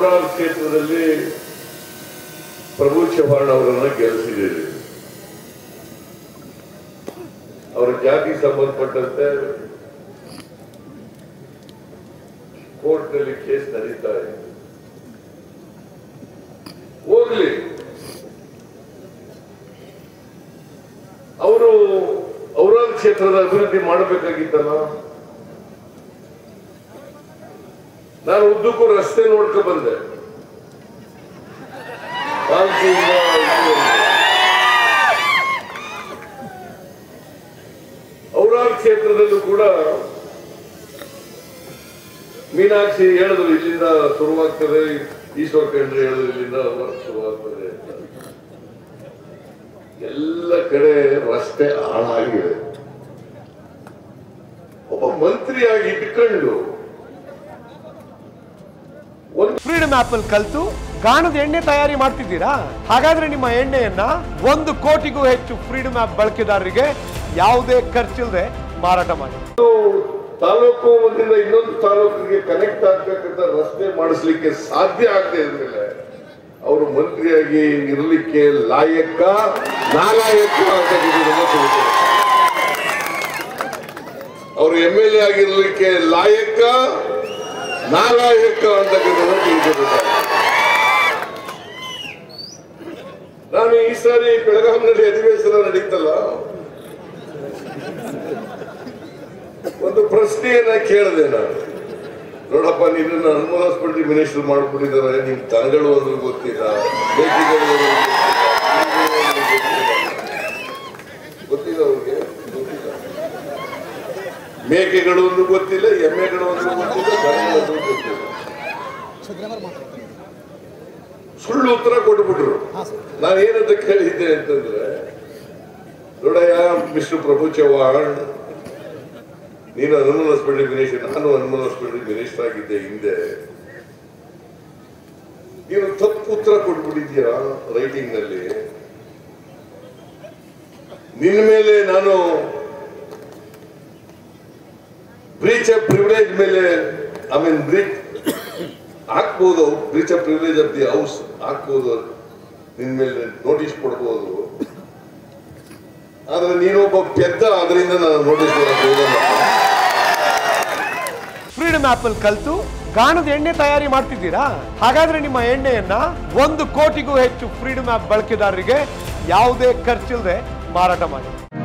ಅವರ ಕ್ಷೇತ್ರದಲ್ಲಿ ಪ್ರಭು ಚವ್ಹಾಣ್ ಅವರನ್ನ ಗೆಲ್ಲಿಸಿದ್ದೀರಿ. ಅವರ ಜಾತಿ ಸಂಬಂಧಪಟ್ಟಂತೆ ಕೋರ್ಟ್ನಲ್ಲಿ ಕೇಸ್ ನಡೀತಾ ಇದೆ. ಹೋಗ್ಲಿ, ಅವರು ಅವರ ಕ್ಷೇತ್ರದ ಅಭಿವೃದ್ಧಿ ಮಾಡಬೇಕಾಗಿತ್ತಲ್ಲ. ನಾನು ಉದ್ದಕ್ಕೂ ರಸ್ತೆ ನೋಡ್ಕೊ ಬಂದೆ. ಅವರ ಕ್ಷೇತ್ರದಲ್ಲೂ ಕೂಡ ಮೀನಾಕ್ಷಿ ಹೇಳಿದ್ರು ಇಲ್ಲಿಂದ ಶುರುವಾಗ್ತದೆ, ಈಶ್ವರ್ ಖಂಡ್ರೆ ಹೇಳಿದ್ರು ಇಲ್ಲಿಂದ ಶುರುವಾಗ್ತದೆ ಅಂತ. ಎಲ್ಲ ಕಡೆ ರಸ್ತೆ ಹಾಳಾಗಿದೆ. ಒಬ್ಬ ಮಂತ್ರಿಯಾಗಿ ಇಟ್ಕೊಂಡು ಫ್ರೀಡಮ್ ಆಪ್ ಅಲ್ಲಿ ಕಲ್ತು ಗಾಣದ ಎಣ್ಣೆ ತಯಾರಿ ಮಾಡ್ತಿದ್ದೀರಾ? ಹಾಗಾದ್ರೆ ನಿಮ್ಮ ಎಣ್ಣೆಯನ್ನ 1 ಕೋಟಿಗೂ ಹೆಚ್ಚು ಫ್ರೀಡಮ್ ಆಪ್ ಬಳಕೆದಾರರಿಗೆ ಯಾವುದೇ ಖರ್ಚಿಲ್ಲದೆ ಮಾರಾಟ ಮಾಡಿ. ತಾಲೂಕು ಒಂದಿಂದ ಇನ್ನೊಂದು ತಾಲೂಕಿಗೆ ಕನೆಕ್ಟ್ ಆಗ್ತಕ್ಕಂಥ ರಸ್ತೆ ಮಾಡಿಸ್ಲಿಕ್ಕೆ ಸಾಧ್ಯ ಆಗದೆ ಇದ್ಮೇಲೆ ಅವರು ಮಂತ್ರಿಯಾಗಿ ಇರಲಿಕ್ಕೆ ಲಾಯಕ ನಾಲಾಯಕ ಅಂತ ತಿಳಿತಾರೆ. ಅವರು MLA ಆಗಿರ್ಲಿಕ್ಕೆ ಲಾಯಕ ನಾಲಾಯಕ ಅಂತ ತಿಳಿದಿದ್ದಾರೆ. ನಾನು ಈ ಸಾರಿ ಬೆಳಗಾವಿನಲ್ಲಿ ಅಧಿವೇಶನ ನಡೀತಲ್ಲ, ಒಂದು ಪ್ರಶ್ನೆಯನ್ನ ಕೇಳಿದೆ ನಾನು. ನೋಡಪ್ಪ, ನಿನ್ನ ಅನುಮೋದ ಹಾಸ್ಪಿಟಲ್ ಮಿನಿಸ್ಟರ್ ಮಾಡ್ಬಿಟ್ಟಿದ್ದಾರೆ, ನಿಮ್ ದನಗಳು ಅಂದ್ರೆ ಗೊತ್ತಿಲ್ಲ, ಮೇಕೆಗಳು ಗೊತ್ತಿಲ್ಲ, ಅವ್ರಿಗೆ ಗೊತ್ತಿಲ್ಲ, ಮೇಕೆಗಳು ಒಂದು ಗೊತ್ತಿಲ್ಲ, ಎಮ್ಮೆಗಳು ಒಂದು ಗೊತ್ತಿಲ್ಲ, ದನಗಳು ಒಂದು ಗೊತ್ತಿಲ್ಲ. ಸುಳ್ಳು ಉತ್ತರ ಕೊಟ್ಬಿಟ್ರು. ನಾನು ಏನಂತ ಕೇಳಿದ್ದೆ ಅಂತಂದ್ರೆ, ನೋಡಯ್ಯ ಮಿಸ್ಟರ್ ಪ್ರಭು ಚವ್ಹಾಣ್, ನೀನು ಅನುಮೋದ ಹಾಸ್ಪಿಟಲ್ ಮಿನಿಸ್ಟರ್, ನಾನು ಅನುಮೋದ ಹಾಸ್ಪಿಟಲ್ ಮಿನಿಸ್ಟರ್ ಆಗಿದ್ದೆ ಹಿಂದೆ. ನೀನು ತಪ್ಪು ಉತ್ತರ ಕೊಟ್ಬಿಟ್ಟಿದ್ಯಾ ರೈಟಿಂಗ್ ನಲ್ಲಿ. ನಿನ್ನ ಮೇಲೆ ನಾನು ಬ್ರೀಚ್ ಆಫ್ ಪ್ರಿವಿಲೇಜ್ ಮೇಲೆ ಬ್ರೀಚ್ ಹಾಕ್ಬೋದು, breach of privilege of the house ಹಾಕ್ಬೋದು, ನಿನ್ ಮೇಲೆ ನೋಟಿಸ್ ಕೊಡ್ಬೋದು. ಆದ್ರೆ ನೀನೊಬ್ಬ ಪೆದ್ದ, ಅದರಿಂದ ನಾನು ನೋಟಿಸ್ ಕೊಡಕ್ಕೆ ಹೋಗಲ್ಲ. ಫ್ರೀಡಮ್ ಆಪ್ ಅಲ್ಲಿ ಕಲ್ತು ಗಾಣದ ಎಣ್ಣೆ ತಯಾರಿ ಮಾಡ್ತಿದ್ದೀರಾ? ಹಾಗಾದ್ರೆ ನಿಮ್ಮ ಎಣ್ಣೆಯನ್ನ 1 ಕೋಟಿಗೂ ಹೆಚ್ಚು ಫ್ರೀಡಮ್ ಆಪ್ ಬಳಕೆದಾರರಿಗೆ ಯಾವುದೇ ಖರ್ಚಿಲ್ಲದೆ ಮಾರಾಟ ಮಾಡಿ.